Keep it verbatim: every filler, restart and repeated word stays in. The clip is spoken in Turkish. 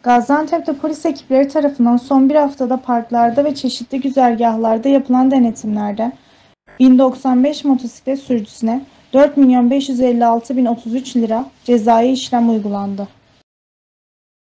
Gaziantep'te polis ekipleri tarafından son bir haftada parklarda ve çeşitli güzergahlarda yapılan denetimlerde bin doksan beş motosiklet sürücüsüne dört milyon beş yüz elli altı bin otuz üç lira cezai işlem uygulandı.